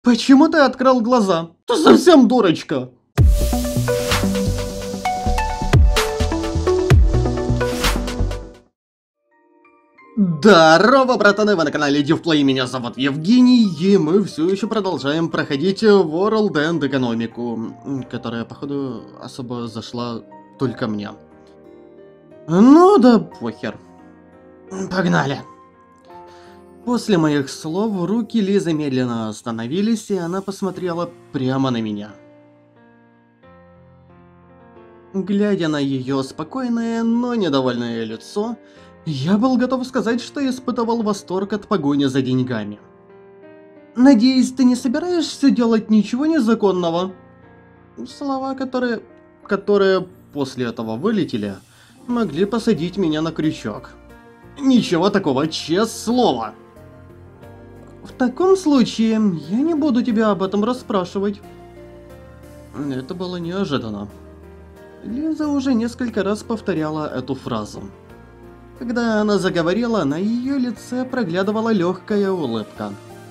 Почему ты открыл глаза? Ты совсем дурочка. Здорово, братаны, вы на канале Divplay, меня зовут Евгений, и мы все еще продолжаем проходить World End экономику, которая, походу, особо зашла только мне. Ну да похер. Погнали. После моих слов руки Лизы медленно остановились, и она посмотрела прямо на меня. Глядя на ее спокойное, но недовольное лицо, я был готов сказать, что испытывал восторг от погони за деньгами. «Надеюсь, ты не собираешься делать ничего незаконного?» Слова, которые после этого вылетели, могли посадить меня на крючок. Ничего такого, честное слово. В таком случае, я не буду тебя об этом расспрашивать. Это было неожиданно. Лиза уже несколько раз повторяла эту фразу. Когда она заговорила, на ее лице проглядывала легкая улыбка.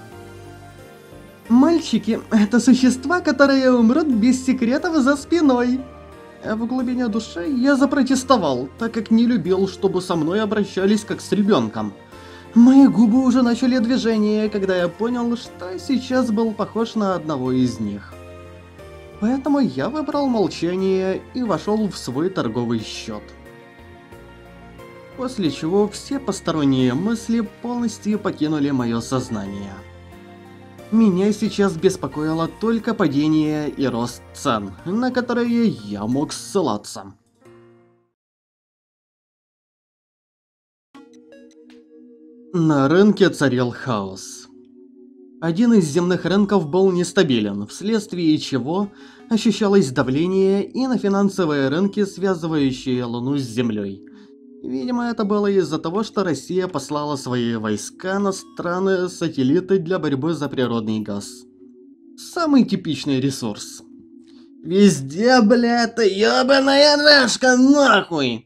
Мальчики — это существа, которые умрут без секретов за спиной. В глубине души я запротестовал, так как не любил, чтобы со мной обращались как с ребенком. Мои губы уже начали движение, когда я понял, что сейчас был похож на одного из них. Поэтому я выбрал молчание и вошел в свой торговый счет. После чего все посторонние мысли полностью покинули мое сознание. Меня сейчас беспокоило только падение и рост цен, на которые я мог ссылаться. На рынке царил хаос. Один из земных рынков был нестабилен, вследствие чего ощущалось давление и на финансовые рынки, связывающие Луну с Землей. Видимо, это было из-за того, что Россия послала свои войска на страны-сателлиты для борьбы за природный газ. Самый типичный ресурс. Везде, бля, эта ёбаная рашка, нахуй!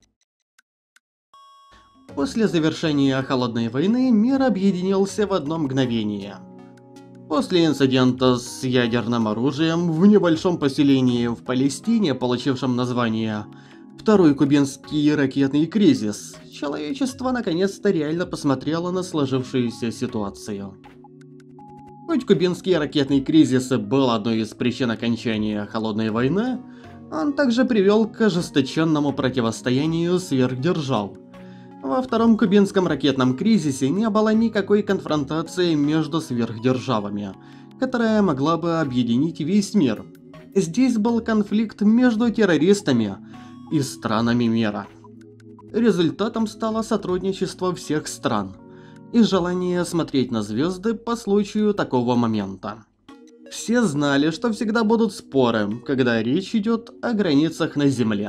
После завершения Холодной войны мир объединился в одно мгновение. После инцидента с ядерным оружием в небольшом поселении в Палестине, получившем название «Второй кубинский ракетный кризис», человечество наконец-то реально посмотрело на сложившуюся ситуацию. Хоть кубинский ракетный кризис и был одной из причин окончания Холодной войны, он также привел к ожесточенному противостоянию сверхдержав. Во втором кубинском ракетном кризисе не было никакой конфронтации между сверхдержавами, которая могла бы объединить весь мир. Здесь был конфликт между террористами и странами мира. Результатом стало сотрудничество всех стран и желание смотреть на звезды по случаю такого момента. Все знали, что всегда будут споры, когда речь идет о границах на Земле.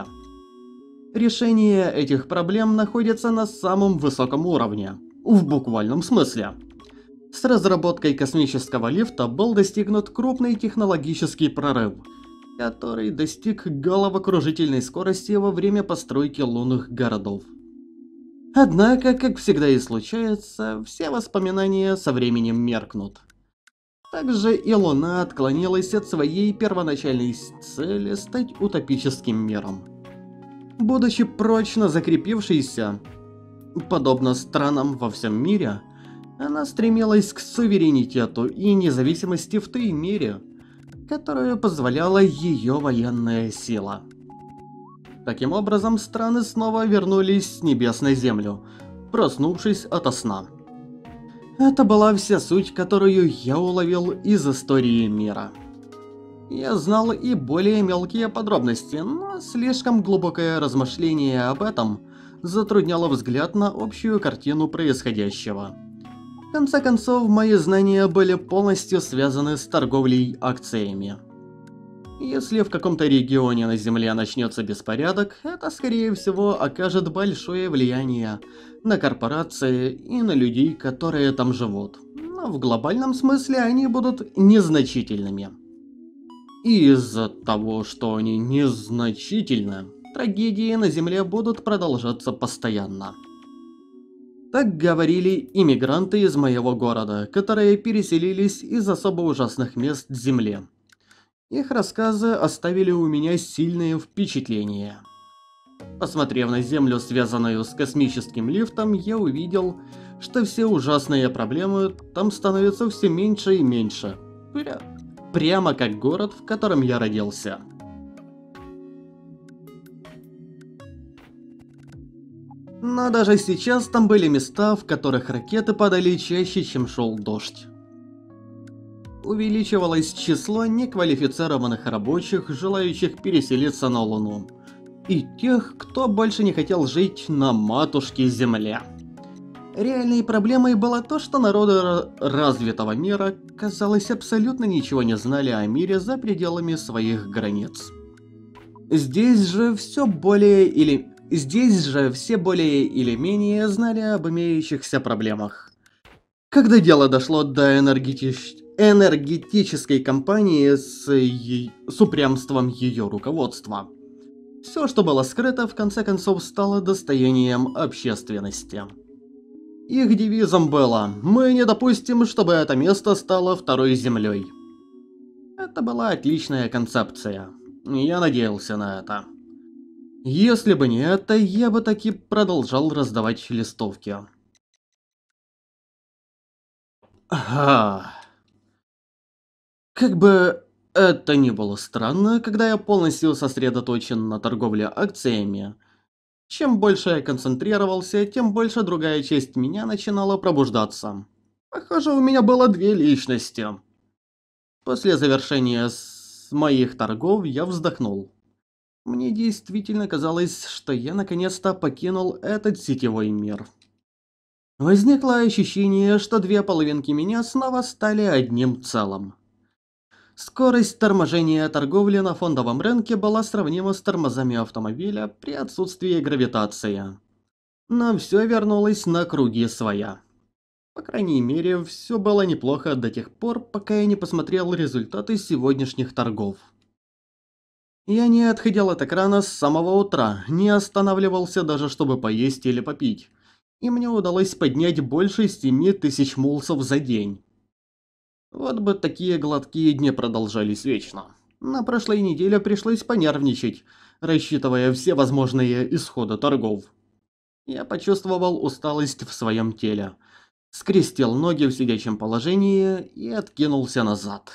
Решение этих проблем находится на самом высоком уровне, в буквальном смысле. С разработкой космического лифта был достигнут крупный технологический прорыв, который достиг головокружительной скорости во время постройки лунных городов. Однако, как всегда и случается, все воспоминания со временем меркнут. Также и Луна отклонилась от своей первоначальной цели стать утопическим миром. Будучи прочно закрепившейся, подобно странам во всем мире, она стремилась к суверенитету и независимости в той мере, которую позволяла ее военная сила. Таким образом, страны снова вернулись с небес на землю, проснувшись ото сна. Это была вся суть, которую я уловил из истории мира. Я знал и более мелкие подробности, но слишком глубокое размышление об этом затрудняло взгляд на общую картину происходящего. В конце концов, мои знания были полностью связаны с торговлей акциями. Если в каком-то регионе на Земле начнется беспорядок, это скорее всего окажет большое влияние на корпорации и на людей, которые там живут. Но в глобальном смысле они будут незначительными. И из-за того, что они незначительны, трагедии на Земле будут продолжаться постоянно. Так говорили иммигранты из моего города, которые переселились из особо ужасных мест Земли. Их рассказы оставили у меня сильные впечатления. Посмотрев на Землю, связанную с космическим лифтом, я увидел, что все ужасные проблемы там становятся все меньше и меньше. Прямо как город, в котором я родился. Но даже сейчас там были места, в которых ракеты падали чаще, чем шел дождь. Увеличивалось число неквалифицированных рабочих, желающих переселиться на Луну, и тех, кто больше не хотел жить на матушке Земле. Реальной проблемой было то, что народы развитого мира, казалось, абсолютно ничего не знали о мире за пределами своих границ. Здесь же все более или менее знали об имеющихся проблемах. Когда дело дошло до энергетической компании с упрямством ее руководства, все, что было скрыто, в конце концов стало достоянием общественности. Их девизом было «Мы не допустим, чтобы это место стало второй землей». Это была отличная концепция. Я надеялся на это. Если бы не это, я бы таки продолжал раздавать листовки. Ага. Как бы это ни было странно, когда я полностью сосредоточен на торговле акциями, чем больше я концентрировался, тем больше другая часть меня начинала пробуждаться. Похоже, у меня было две личности. После завершения моих торгов я вздохнул. Мне действительно казалось, что я наконец-то покинул этот сетевой мир. Возникло ощущение, что две половинки меня снова стали одним целым. Скорость торможения торговли на фондовом рынке была сравнима с тормозами автомобиля при отсутствии гравитации. Но все вернулось на круги своя. По крайней мере, все было неплохо до тех пор, пока я не посмотрел результаты сегодняшних торгов. Я не отходил от экрана с самого утра, не останавливался даже чтобы поесть или попить. И мне удалось поднять больше 7000 мулсов за день. Вот бы такие гладкие дни продолжались вечно. На прошлой неделе пришлось понервничать, рассчитывая все возможные исходы торгов. Я почувствовал усталость в своем теле, скрестил ноги в сидячем положении и откинулся назад.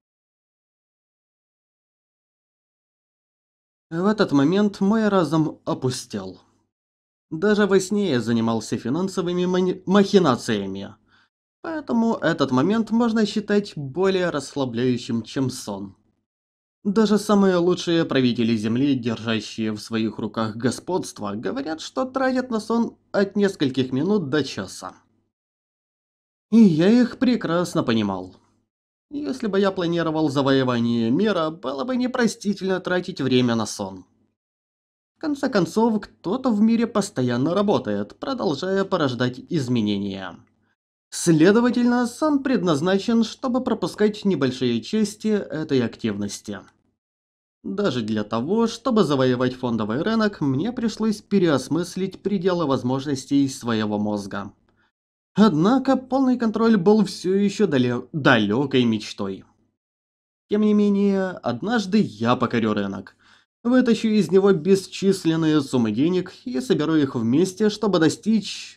В этот момент мой разум опустел. Даже во сне я занимался финансовыми махинациями. Поэтому этот момент можно считать более расслабляющим, чем сон. Даже самые лучшие правители Земли, держащие в своих руках господство, говорят, что тратят на сон от нескольких минут до часа. И я их прекрасно понимал. Если бы я планировал завоевание мира, было бы непростительно тратить время на сон. В конце концов, кто-то в мире постоянно работает, продолжая порождать изменения. Следовательно, сон предназначен, чтобы пропускать небольшие части этой активности. Даже для того, чтобы завоевать фондовый рынок, мне пришлось переосмыслить пределы возможностей своего мозга. Однако полный контроль был все еще далекой мечтой. Тем не менее, однажды я покорю рынок. Вытащу из него бесчисленные суммы денег и соберу их вместе, чтобы достичь...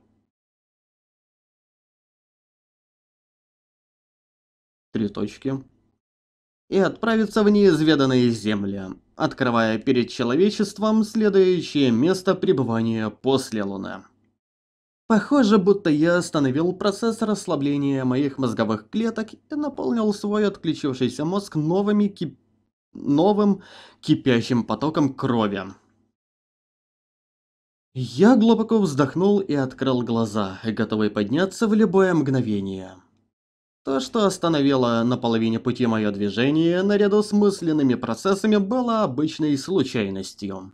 И отправиться в неизведанные земли, открывая перед человечеством следующее место пребывания после Луны. Похоже, будто я остановил процесс расслабления моих мозговых клеток и наполнил свой отключившийся мозг новым кипящим потоком крови. Я глубоко вздохнул и открыл глаза, готовый подняться в любое мгновение. То, что остановило на половине пути мое движение, наряду с мысленными процессами, было обычной случайностью.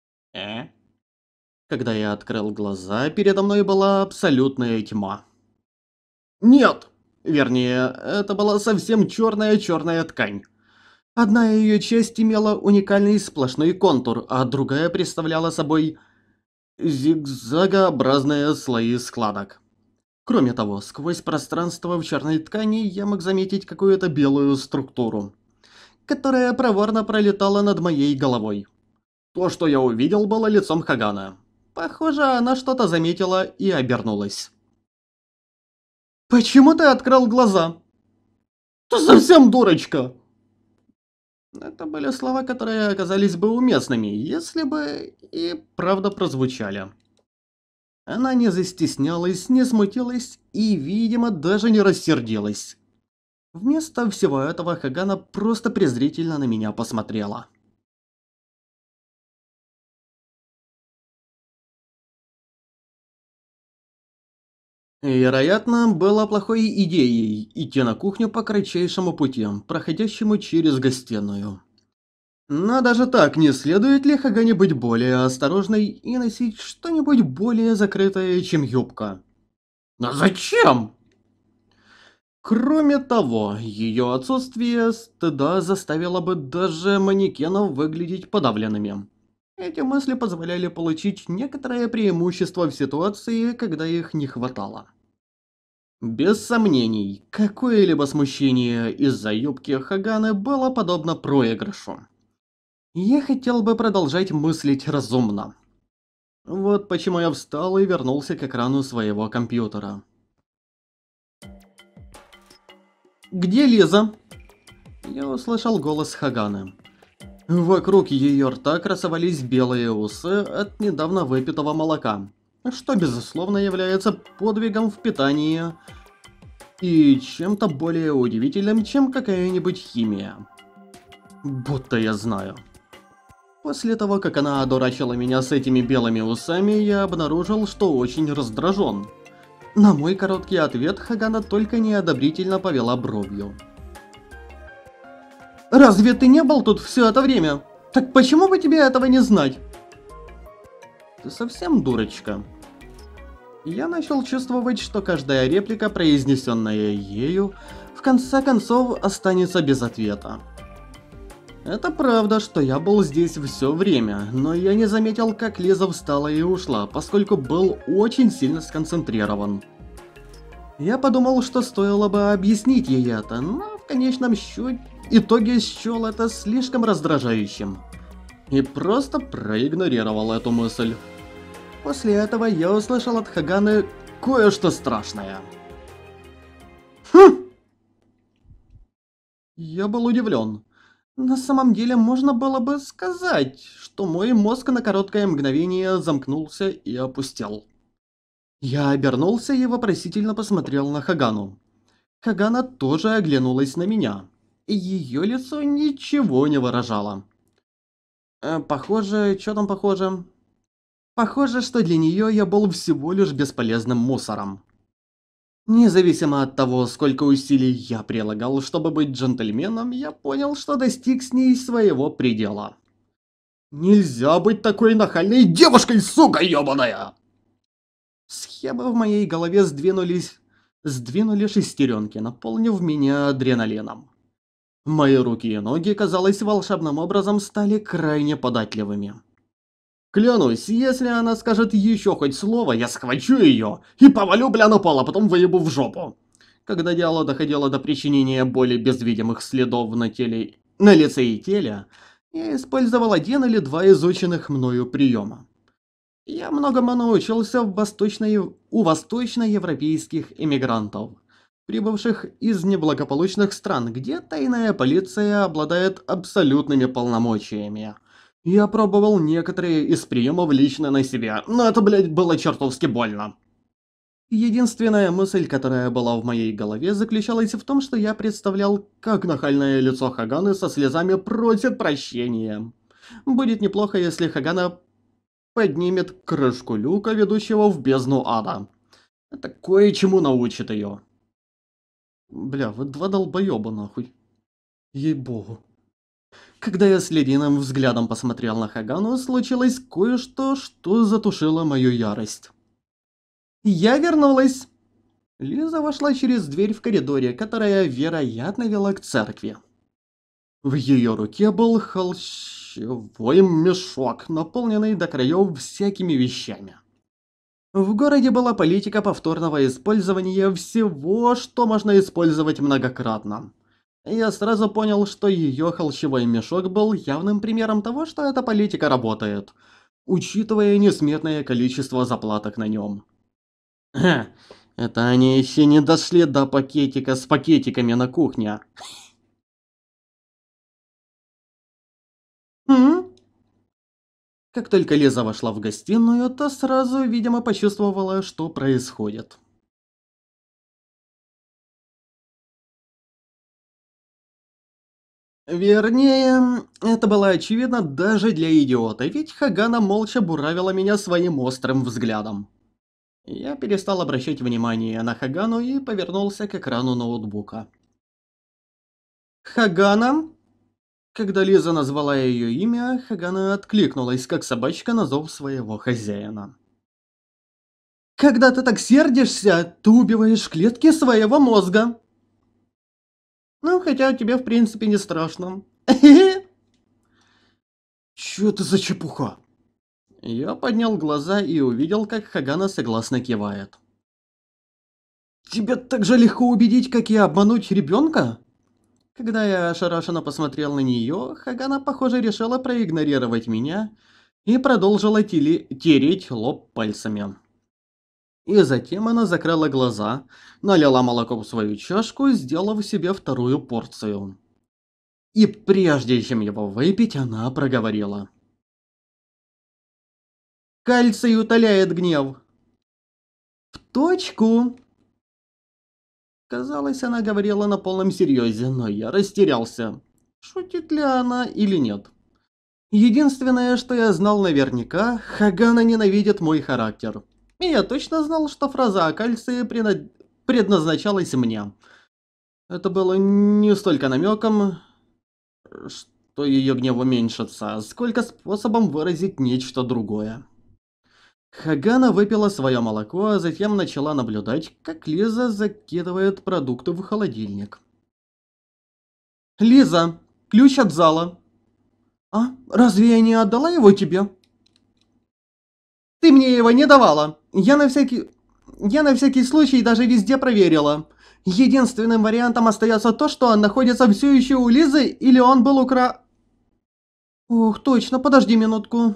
Когда я открыл глаза, передо мной была абсолютная тьма. Нет! Вернее, это была совсем черная ткань. Одна ее часть имела уникальный сплошной контур, а другая представляла собой зигзагообразные слои складок. Кроме того, сквозь пространство в черной ткани я мог заметить какую-то белую структуру, которая проворно пролетала над моей головой. То, что я увидел, было лицом Хагана. Похоже, она что-то заметила и обернулась. «Почему ты открыл глаза?» «Ты совсем дурочка!» Это были слова, которые оказались бы уместными, если бы и правда прозвучали. Она не застеснялась, не смутилась и, видимо, даже не рассердилась. Вместо всего этого Хагана просто презрительно на меня посмотрела. Вероятно, было плохой идеей идти на кухню по кратчайшему пути, проходящему через гостиную. Но даже так, не следует ли Хагане быть более осторожной и носить что-нибудь более закрытое, чем юбка? Но зачем? Кроме того, ее отсутствие стыда заставило бы даже манекенов выглядеть подавленными. Эти мысли позволяли получить некоторое преимущество в ситуации, когда их не хватало. Без сомнений, какое-либо смущение из-за юбки Хаганы было подобно проигрышу. Я хотел бы продолжать мыслить разумно. Вот почему я встал и вернулся к экрану своего компьютера. «Где Лиза?» Я услышал голос Хаганы. Вокруг ее рта красовались белые усы от недавно выпитого молока, что безусловно является подвигом в питании и чем-то более удивительным, чем какая-нибудь химия. Будто я знаю. После того, как она одурачила меня с этими белыми усами, я обнаружил, что очень раздражен. На мой короткий ответ Хагана только неодобрительно повела бровью. «Разве ты не был тут все это время? Так почему бы тебе этого не знать?» «Ты совсем дурочка?» Я начал чувствовать, что каждая реплика, произнесенная ею, в конце концов останется без ответа. Это правда, что я был здесь все время, но я не заметил, как Лиза встала и ушла, поскольку был очень сильно сконцентрирован. Я подумал, что стоило бы объяснить ей это, но в конечном итоге счел это слишком раздражающим. И просто проигнорировал эту мысль. После этого я услышал от Хаганы кое-что страшное. Хм! Я был удивлен. На самом деле, можно было бы сказать, что мой мозг на короткое мгновение замкнулся и опустел. Я обернулся и вопросительно посмотрел на Хагану. Хагана тоже оглянулась на меня, и ее лицо ничего не выражало. Похоже, что там похоже? Похоже, что для нее я был всего лишь бесполезным мусором. Независимо от того, сколько усилий я прилагал, чтобы быть джентльменом, я понял, что достиг с ней своего предела. Нельзя быть такой нахальной девушкой, сука ёбаная! Схемы в моей голове сдвинули шестеренки, наполнив меня адреналином. Мои руки и ноги, казалось, волшебным образом стали крайне податливыми. Клянусь, если она скажет еще хоть слово, я схвачу ее и повалю бля на пол, а потом выебу в жопу. Когда дело доходило до причинения боли без видимых следов на лице и теле, я использовал один или два изученных мною приема. Я многому научился у восточноевропейских эмигрантов, прибывших из неблагополучных стран, где тайная полиция обладает абсолютными полномочиями. Я пробовал некоторые из приемов лично на себе, но это, блядь, было чертовски больно. Единственная мысль, которая была в моей голове, заключалась в том, что я представлял, как нахальное лицо Хаганы со слезами просит прощения. Будет неплохо, если Хагана поднимет крышку люка, ведущего в бездну ада. Это кое-чему научит ее. Бля, вы два долбоеба нахуй. Ей-богу. Когда я с ледяным взглядом посмотрел на Хагану, случилось кое-что, что затушило мою ярость. Я вернулась! Лиза вошла через дверь в коридоре, которая, вероятно, вела к церкви. В ее руке был Холщевой мешок, наполненный до краев всякими вещами. В городе была политика повторного использования всего, что можно использовать многократно. Я сразу понял, что ее холщевой мешок был явным примером того, что эта политика работает, учитывая несметное количество заплаток на нем. Это они еще не дошли до пакетика с пакетиками на кухне. М? Как только Лиза вошла в гостиную, то сразу, видимо, почувствовала, что происходит. Вернее, это было очевидно даже для идиота, ведь Хагана молча буравила меня своим острым взглядом. Я перестал обращать внимание на Хагану и повернулся к экрану ноутбука. «Хагана?» Когда Лиза назвала ее имя, Хагана откликнулась, как собачка на зов своего хозяина. «Когда ты так сердишься, ты убиваешь клетки своего мозга!» «Ну, хотя тебе в принципе не страшно». «Чё это за чепуха?» Я поднял глаза и увидел, как Хагана согласно кивает. «Тебя так же легко убедить, как и обмануть ребенка?» Когда я ошарашенно посмотрел на нее, Хагана, похоже, решила проигнорировать меня и продолжила тереть лоб пальцами. И затем она закрыла глаза, налила молоко в свою чашку, сделав себе вторую порцию. И прежде чем его выпить, она проговорила. «Кальций утоляет гнев». «В точку!» Казалось, она говорила на полном серьезе, но я растерялся. Шутит ли она или нет? Единственное, что я знал наверняка, Хагана ненавидит мой характер. И я точно знал, что фраза о кальции предназначалась мне. Это было не столько намеком, что ее гнев уменьшится, сколько способом выразить нечто другое. Хагана выпила свое молоко, а затем начала наблюдать, как Лиза закидывает продукты в холодильник. «Лиза, ключ от зала». «А, разве я не отдала его тебе?» «Ты мне его не давала. Я на всякий случай даже везде проверила. Единственным вариантом остается то, что он находится все еще у Лизы, или он был Ух, точно, подожди минутку.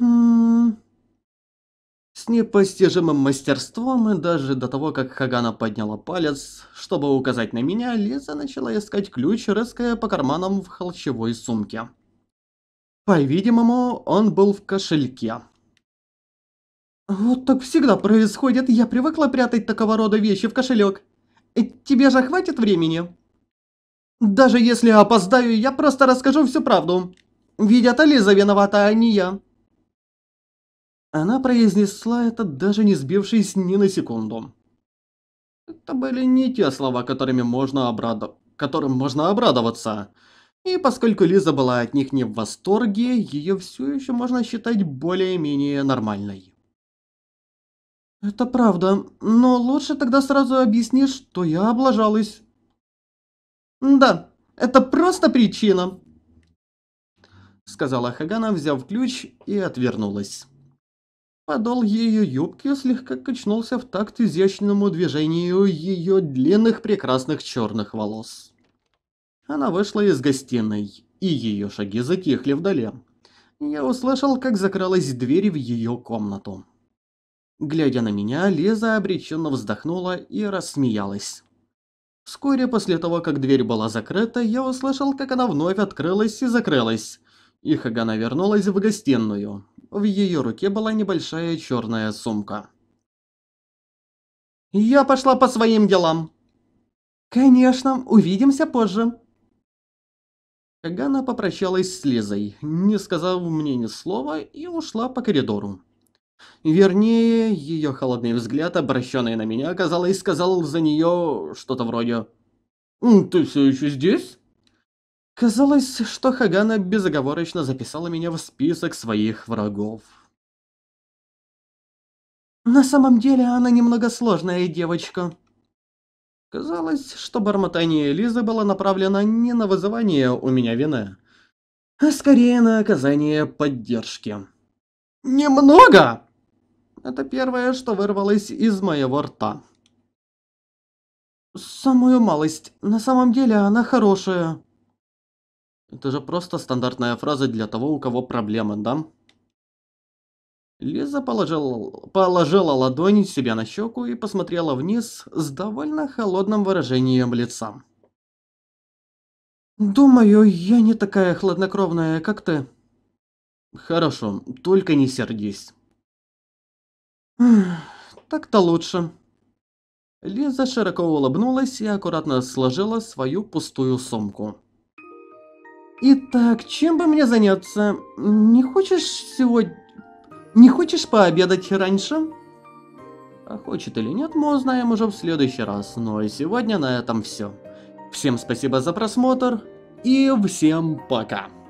С непостижимым мастерством, и даже до того, как Хагана подняла палец, чтобы указать на меня, Лиза начала искать ключ, рыская по карманам в холщевой сумке. По-видимому, он был в кошельке. Вот так всегда происходит, я привыкла прятать такого рода вещи в кошелек. Тебе же хватит времени? Даже если опоздаю, я просто расскажу всю правду. Ведь это Лиза виновата, а не я. Она произнесла это, даже не сбившись ни на секунду. Это были не те слова, которым можно обрадоваться. И поскольку Лиза была от них не в восторге, ее все еще можно считать более-менее нормальной. Это правда, но лучше тогда сразу объясни, что я облажалась. Да, это просто причина, сказала Хагана, взяв ключ, и отвернулась. Подол ее юбки слегка качнулся в такт изящному движению ее длинных прекрасных черных волос. Она вышла из гостиной, и ее шаги затихли вдали. Я услышал, как закрылась дверь в ее комнату. Глядя на меня, Лиза обреченно вздохнула и рассмеялась. Вскоре после того, как дверь была закрыта, я услышал, как она вновь открылась и закрылась, и Хагана вернулась в гостиную. В ее руке была небольшая черная сумка. «Я пошла по своим делам». «Конечно, увидимся позже». Хагана попрощалась с Лизой, не сказав мне ни слова, и ушла по коридору. Вернее, ее холодный взгляд, обращенный на меня, казалось, сказал за нее что-то вроде «Ты все еще здесь?» Казалось, что Хагана безоговорочно записала меня в список своих врагов. На самом деле она немного сложная девочка. Казалось, что бормотание Лизы было направлено не на вызывание у меня вины, а скорее на оказание поддержки. Немного! Это первое, что вырвалось из моего рта. Самую малость. На самом деле она хорошая. Это же просто стандартная фраза для того, у кого проблемы, да? Лиза положила ладонь себе на щеку и посмотрела вниз с довольно холодным выражением лица. «Думаю, я не такая хладнокровная, как ты». «Хорошо, только не сердись». «Так-то лучше». Лиза широко улыбнулась и аккуратно сложила свою пустую сумку. «Итак, чем бы мне заняться? Не хочешь сегодня... Не хочешь пообедать раньше?» А хочет или нет, мы узнаем уже в следующий раз. Но и сегодня на этом все. Всем спасибо за просмотр и всем пока.